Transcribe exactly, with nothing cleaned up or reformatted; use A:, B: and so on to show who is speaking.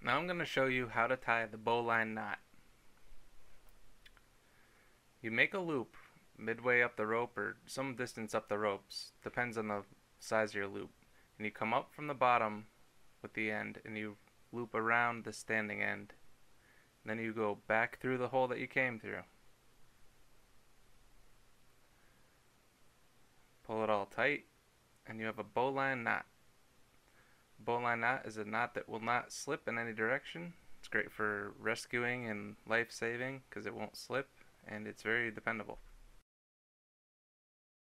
A: Now I'm going to show you how to tie the bowline knot. You make a loop midway up the rope or some distance up the ropes, depends on the size of your loop. And you come up from the bottom with the end and you loop around the standing end. And then you go back through the hole that you came through. Pull it all tight and you have a bowline knot. Bowline knot is a knot that will not slip in any direction. It's great for rescuing and life saving because it won't slip, and it's very dependable.